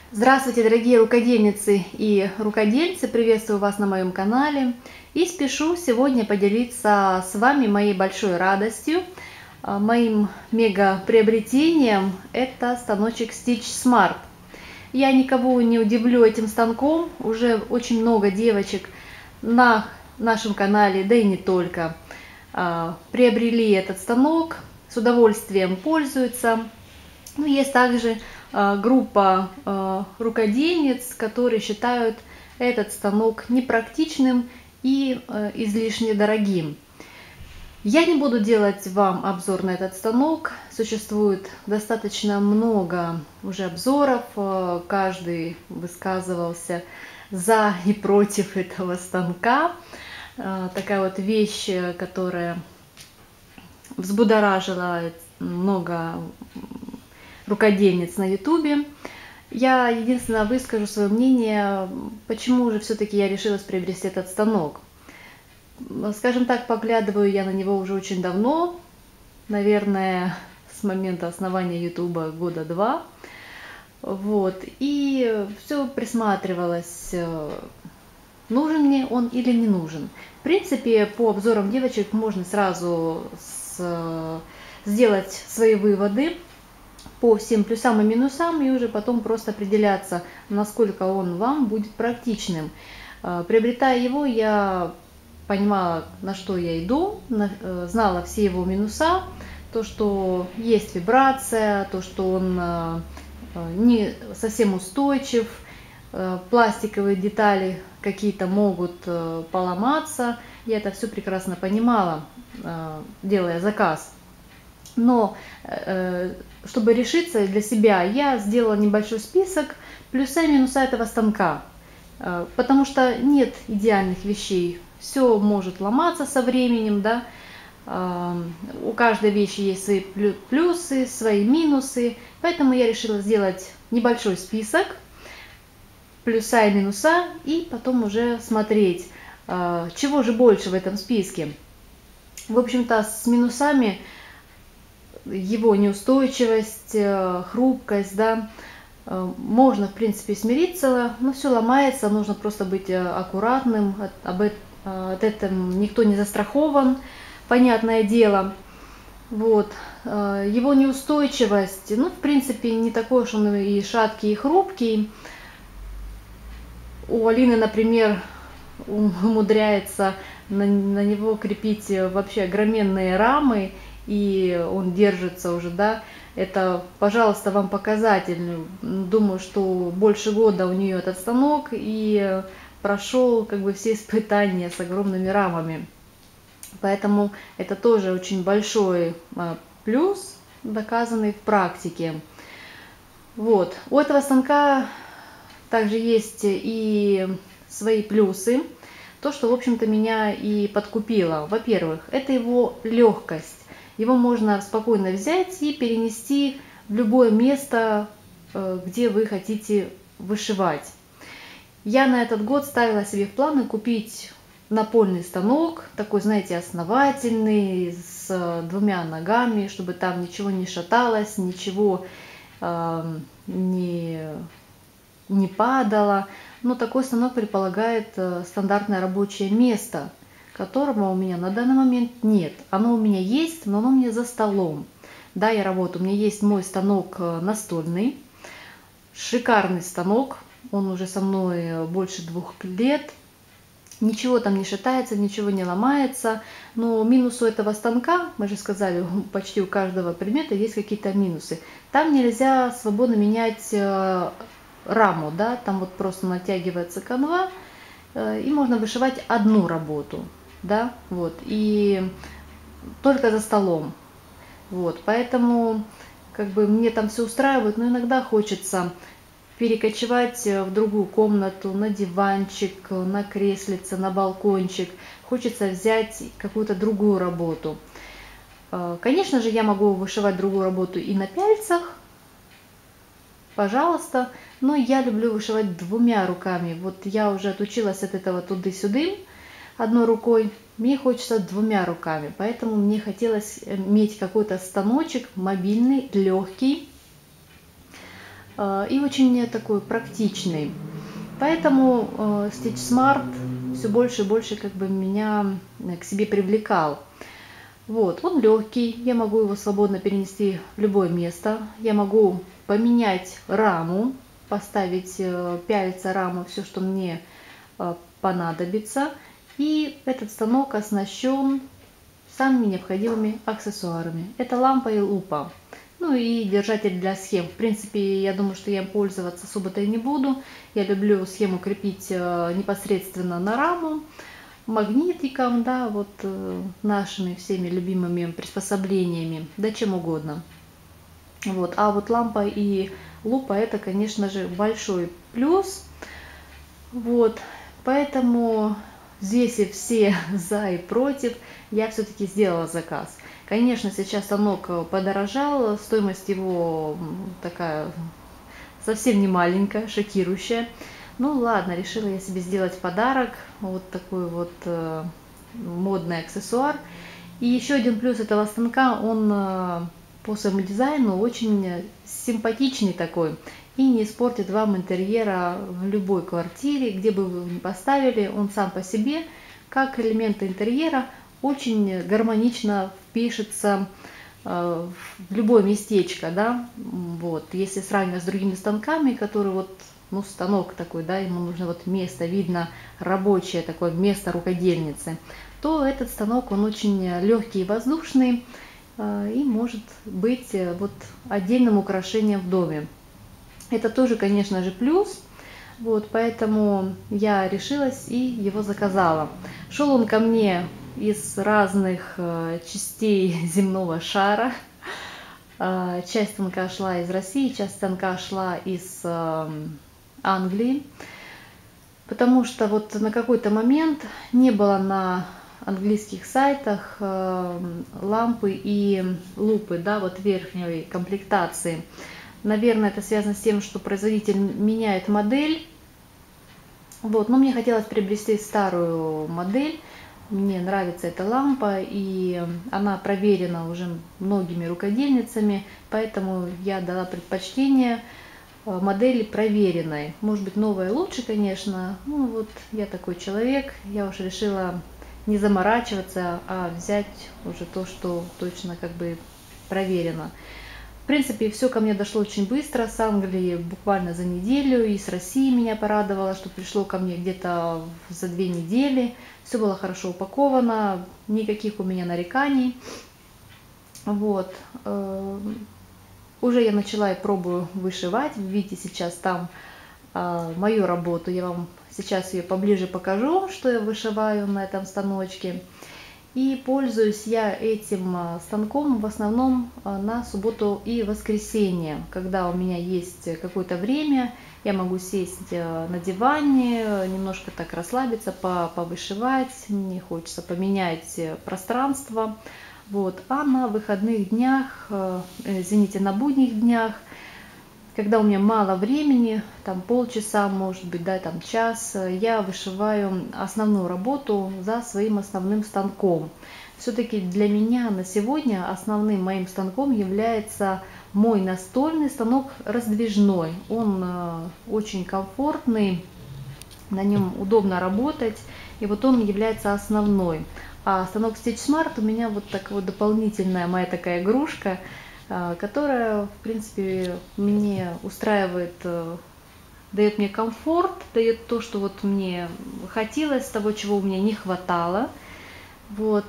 Здравствуйте, дорогие рукодельницы и рукодельцы! Приветствую вас на моем канале и спешу сегодня поделиться с вами моей большой радостью, моим мега приобретением. Это станочек Stitch Smart. Я никого не удивлю этим станком, уже очень много девочек на нашем канале, да и не только, приобрели этот станок, с удовольствием пользуются. Но есть также группа рукодельниц, которые считают этот станок непрактичным и излишне дорогим. Я не буду делать вам обзор на этот станок. Существует достаточно много уже обзоров. Каждый высказывался за и против этого станка. Такая вот вещь, которая взбудоражила много рукодельниц на ютубе. Я единственное выскажу свое мнение, почему же все-таки я решилась приобрести этот станок. Скажем так, поглядываю я на него уже очень давно, наверное, с момента основания ютуба года 2. Вот, и все присматривалась, нужен мне он или не нужен. В принципе, по обзорам девочек можно сразу сделать свои выводы по всем плюсам и минусам, и уже потом просто определяться, насколько он вам будет практичным. Приобретая его, я понимала, на что я иду, знала все его минуса, то, что есть вибрация, то, что он не совсем устойчив, пластиковые детали какие-то могут поломаться. Я это все прекрасно понимала, делая заказ. Но чтобы решиться для себя, я сделала небольшой список плюса и минуса этого станка, потому что нет идеальных вещей, все может ломаться со временем, да? У каждой вещи есть свои плюсы, свои минусы, поэтому я решила сделать небольшой список плюса и минуса, и потом уже смотреть, чего же больше в этом списке. В общем-то, с минусами его неустойчивость, хрупкость, да, можно в принципе смириться, но все ломается, нужно просто быть аккуратным, от этого никто не застрахован, понятное дело. Вот. Его неустойчивость, ну, в принципе, не такой уж он и шаткий, и хрупкий. У Алины, например, умудряется на него крепить вообще огроменные рамы, и он держится уже, да, это, пожалуйста, вам показатель. Думаю, что больше года у нее этот станок, и прошел как бы все испытания с огромными рамами. Поэтому это тоже очень большой плюс, доказанный в практике. Вот. У этого станка также есть и свои плюсы. То, что, в общем-то, меня и подкупило. Во-первых, это его легкость. Его можно спокойно взять и перенести в любое место, где вы хотите вышивать. Я на этот год ставила себе в планы купить напольный станок, такой, знаете, основательный, с двумя ногами, чтобы там ничего не шаталось, ничего не падало. Но такой станок предполагает стандартное рабочее место, которого у меня на данный момент нет. Оно у меня есть, но оно у меня за столом. Да, я работаю. У меня есть мой станок настольный. Шикарный станок. Он уже со мной больше 2 лет. Ничего там не шатается, ничего не ломается. Но минус у этого станка, мы же сказали, почти у каждого предмета есть какие-то минусы. Там нельзя свободно менять раму, да, там вот просто натягивается канва, и можно вышивать одну работу, да, вот, и только за столом, вот, поэтому как бы мне там все устраивает, но иногда хочется перекочевать в другую комнату, на диванчик, на креслице, на балкончик, хочется взять какую-то другую работу. Конечно же, я могу вышивать другую работу и на пяльцах, пожалуйста, но я люблю вышивать 2 руками. Вот я уже отучилась от этого туды-сюды одной рукой. Мне хочется 2 руками, поэтому мне хотелось иметь какой-то станочек мобильный, легкий, и очень такой практичный. Поэтому Stitch Smart все больше и больше как бы меня к себе привлекал. Вот, он легкий, я могу его свободно перенести в любое место. Я могу поменять раму, поставить, пяльца, раму, все, что мне понадобится. И этот станок оснащен самыми необходимыми аксессуарами. Это лампа и лупа. Ну и держатель для схем. В принципе, я думаю, что я им пользоваться особо-то и не буду. Я люблю схему крепить непосредственно на раму, магнитиком, да, вот нашими всеми любимыми приспособлениями, да чем угодно. Вот. А вот лампа и лупа это, конечно же, большой плюс. Вот. Поэтому, взвесив все за и против, я все-таки сделала заказ. Конечно, сейчас станок подорожал, стоимость его такая совсем не маленькая, шокирующая. Ну ладно, решила я себе сделать подарок, вот такой вот модный аксессуар. И еще один плюс этого станка, он по своему дизайну очень симпатичный такой и не испортит вам интерьера в любой квартире, где бы вы его ни поставили. Он сам по себе, как элемент интерьера, очень гармонично впишется в любое местечко, да, вот, если сравнивать с другими станками, которые вот, ну, станок такой, да, ему нужно вот место, видно рабочее такое место рукодельницы, то этот станок, он очень легкий и воздушный и может быть вот отдельным украшением в доме. Это тоже, конечно же, плюс. Вот, поэтому я решилась и его заказала. Шел он ко мне из разных частей земного шара. Часть станка шла из России, часть станка шла из Англии. Потому что вот на какой-то момент не было на английских сайтах лампы и лупы, да, вот верхней комплектации. Наверное, это связано с тем, что производитель меняет модель. Вот, но мне хотелось приобрести старую модель. Мне нравится эта лампа, и она проверена уже многими рукодельницами, поэтому я дала предпочтение модели проверенной. Может быть, новая лучше, конечно. Ну вот, я такой человек, я уж решила не заморачиваться, а взять уже то, что точно как бы проверено. В принципе, все ко мне дошло очень быстро, с Англии буквально за неделю, и с России меня порадовало, что пришло ко мне где-то за 2 недели. Все было хорошо упаковано, никаких у меня нареканий. Вот. Уже я начала и пробую вышивать. Вы видите сейчас там мою работу. Я вам сейчас ее поближе покажу, что я вышиваю на этом станочке. И пользуюсь я этим станком в основном на субботу и воскресенье, когда у меня есть какое-то время, я могу сесть на диване, немножко так расслабиться, повышивать, мне хочется поменять пространство. Вот. А на выходных днях, извините, на будних днях, когда у меня мало времени, там полчаса, может быть, да, там час, я вышиваю основную работу за своим основным станком. Все-таки для меня на сегодня основным моим станком является мой настольный станок раздвижной. Он очень комфортный, на нем удобно работать, и вот он является основной. А станок Stitch Smart у меня вот такая вот дополнительная моя такая игрушка, которая, в принципе, мне устраивает, дает мне комфорт, дает то, что вот мне хотелось, того, чего у меня не хватало. Вот.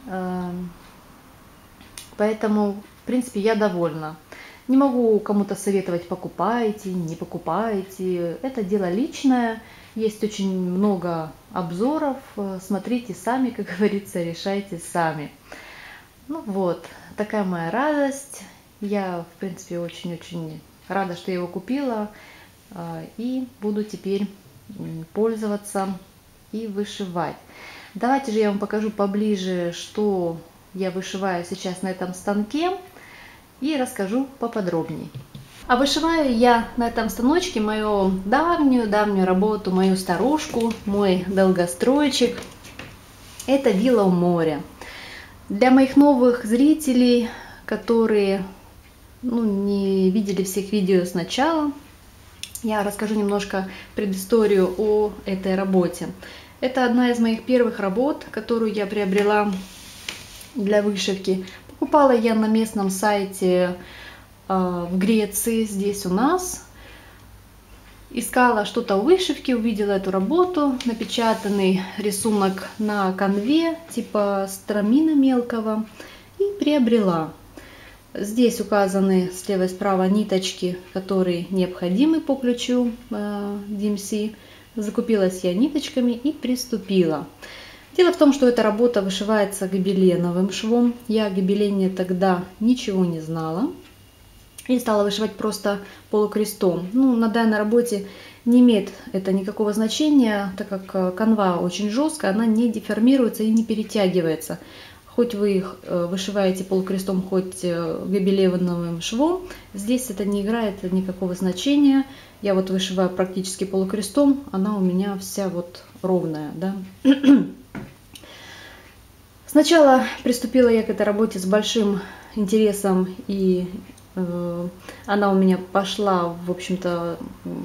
Поэтому, в принципе, я довольна. Не могу кому-то советовать, покупайте, не покупайте. Это дело личное. Есть очень много обзоров. Смотрите сами, как говорится, решайте сами. Ну вот, такая моя радость. Я, в принципе, очень-очень рада, что я его купила. И буду теперь пользоваться и вышивать. Давайте же я вам покажу поближе, что я вышиваю сейчас на этом станке. И расскажу поподробнее. А вышиваю я на этом станочке мою давнюю работу, мою старушку, мой долгостройчик. Это вилла у моря. Для моих новых зрителей, которые не видели всех видео сначала, я расскажу немножко предысторию о этой работе. Это одна из моих первых работ, которую я приобрела для вышивки. Покупала я на местном сайте в Греции, здесь у нас. Искала что-то о вышивке, увидела эту работу, напечатанный рисунок на канве, типа стромина мелкого, и приобрела. Здесь указаны слева и справа ниточки, которые необходимы по ключу DMC. Закупилась я ниточками и приступила. Дело в том, что эта работа вышивается гобеленовым швом. Я о гобелене тогда ничего не знала. И стала вышивать просто полукрестом. Ну, на данной работе не имеет это никакого значения, так как канва очень жесткая, она не деформируется и не перетягивается. Хоть вы их вышиваете полукрестом, хоть гобеленовым швом, здесь это не играет никакого значения. Я вот вышиваю практически полукрестом, она у меня вся вот ровная, да. Сначала приступила я к этой работе с большим интересом, и она у меня пошла, в общем-то,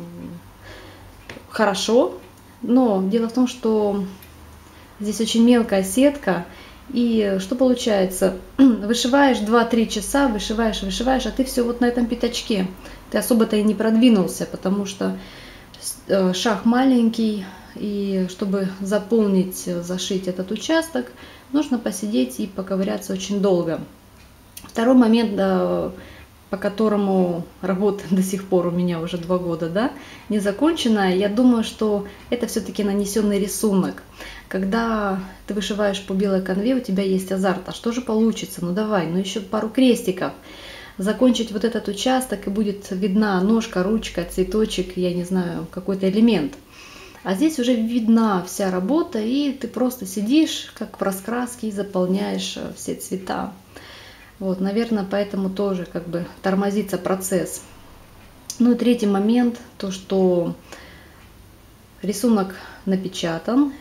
хорошо. Но дело в том, что здесь очень мелкая сетка. И что получается? Вышиваешь 2-3 часа, вышиваешь, а ты все вот на этом пятачке. Ты особо-то и не продвинулся, потому что шаг маленький. И чтобы заполнить, зашить этот участок, нужно посидеть и поковыряться очень долго. Второй момент, по которому работа до сих пор у меня уже 2 года, да, не закончена. Я думаю, что это все-таки нанесенный рисунок. Когда ты вышиваешь по белой канве, у тебя есть азарт. А что же получится? Ну давай, ну еще пару крестиков. Закончить вот этот участок, и будет видна ножка, ручка, цветочек, я не знаю, какой-то элемент. А здесь уже видна вся работа, и ты просто сидишь, как в раскраске, и заполняешь все цвета. Вот, наверное, поэтому тоже как бы тормозится процесс. Ну и третий момент, то что рисунок напечатан,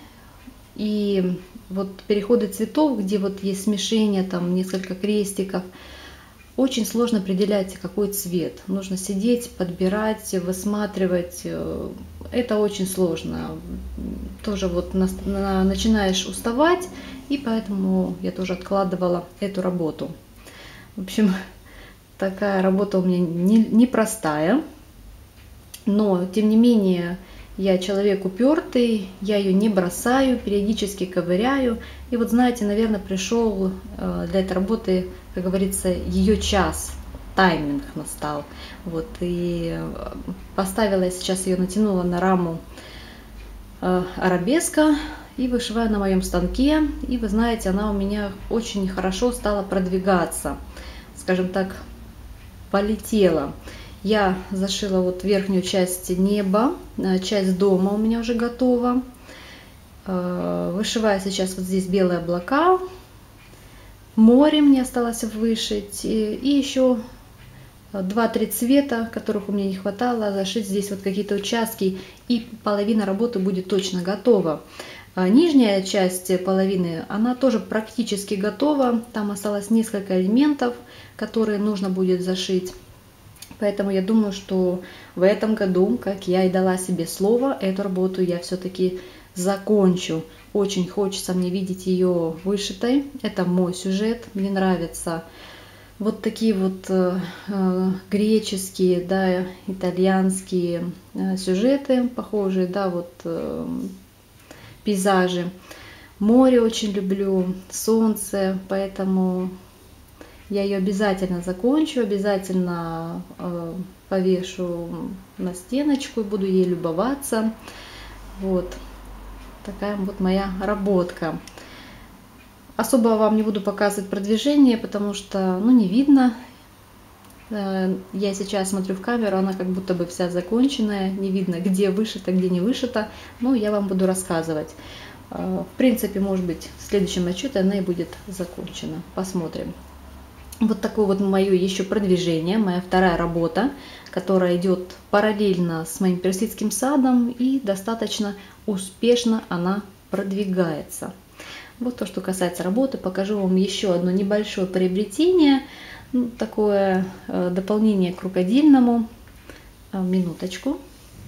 и вот переходы цветов, где вот есть смешение, там несколько крестиков, очень сложно определять, какой цвет. Нужно сидеть, подбирать, высматривать. Это очень сложно. Тоже вот начинаешь уставать, и поэтому я тоже откладывала эту работу. В общем, такая работа у меня непростая, но тем не менее я человек упертый, я ее не бросаю, периодически ковыряю. И вот знаете, наверное, пришел для этой работы, как говорится, ее час, тайминг настал. Вот, и поставила я сейчас ее, натянула на раму арабеска и вышиваю на моем станке. И вы знаете, она у меня очень хорошо стала продвигаться. Скажем так, полетела. Я зашила вот верхнюю часть неба, часть дома у меня уже готова. Вышиваю сейчас вот здесь белые облака, море мне осталось вышить, и еще 2-3 цвета, которых у меня не хватало, зашить здесь вот какие-то участки, и половина работы будет точно готова. Нижняя часть половины, она тоже практически готова. Там осталось несколько элементов, которые нужно будет зашить. Поэтому я думаю, что в этом году, как я и дала себе слово, эту работу я все-таки закончу. Очень хочется мне видеть ее вышитой. Это мой сюжет. Мне нравятся вот такие вот греческие, да, итальянские сюжеты, похожие, да, вот пейзажи. Море очень люблю, солнце, поэтому я ее обязательно закончу, обязательно повешу на стеночку, буду ей любоваться. Вот такая вот моя работка. Особо вам не буду показывать продвижение, потому что, ну, не видно. Я сейчас смотрю в камеру, она как будто бы вся законченная, не видно, где вышито, где не вышито, но я вам буду рассказывать. В принципе, может быть, в следующем отчете она и будет закончена. Посмотрим. Вот такое вот мое еще продвижение, моя вторая работа, которая идет параллельно с моим персидским садом, и достаточно успешно она продвигается. Вот то, что касается работы. Покажу вам еще одно небольшое приобретение, такое дополнение к рукодельному. Минуточку.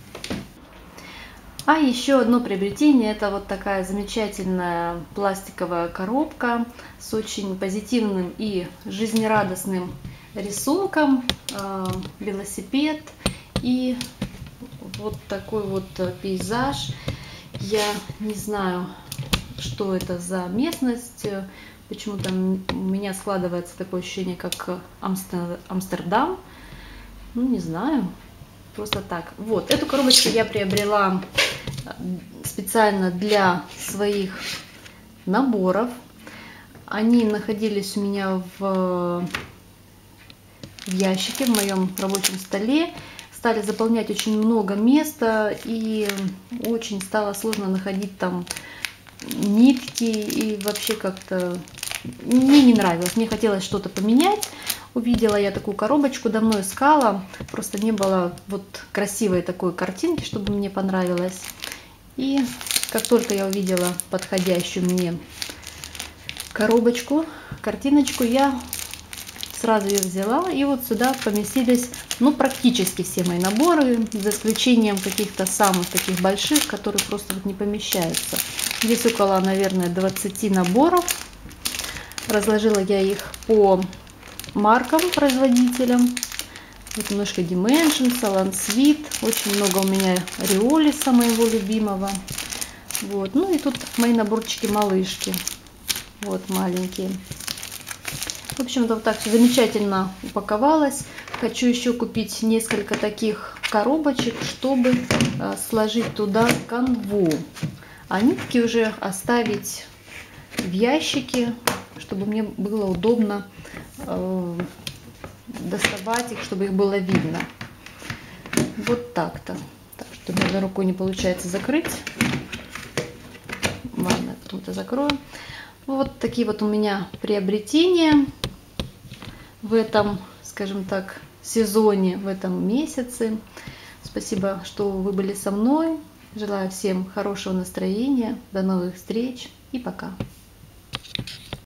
А еще одно приобретение — это вот такая замечательная пластиковая коробка с очень позитивным и жизнерадостным рисунком, велосипед и вот такой вот пейзаж. Я не знаю, что это за местность, почему-то у меня складывается такое ощущение, как Амстердам. Ну, не знаю, просто так. Вот, эту коробочку я приобрела специально для своих наборов. Они находились у меня в ящике, в моем рабочем столе. Стали заполнять очень много места, и очень стало сложно находить там нитки, и вообще как-то мне не нравилось. Мне хотелось что-то поменять. Увидела я такую коробочку, давно искала, просто не было вот красивой такой картинки, чтобы мне понравилось. И как только я увидела подходящую мне коробочку, картиночку, я сразу ее взяла, и вот сюда поместились, ну, практически все мои наборы, за исключением каких-то самых таких больших, которые просто вот не помещаются. Здесь около, наверное, 20 наборов. Разложила я их по маркам, производителям. Вот немножко Dimensions, Lansweet, очень много у меня Риолиса, моего любимого. Вот, ну и тут мои наборчики малышки, вот маленькие. В общем-то, вот так все замечательно упаковалось. Хочу еще купить несколько таких коробочек, чтобы сложить туда канву. А нитки уже оставить в ящике, чтобы мне было удобно доставать их, чтобы их было видно. Вот так-то. Так что одной рукой не получается закрыть. Ладно, потом-то закрою. Вот такие вот у меня приобретения в этом, скажем так, сезоне, в этом месяце. Спасибо, что вы были со мной. Желаю всем хорошего настроения. До новых встреч и пока.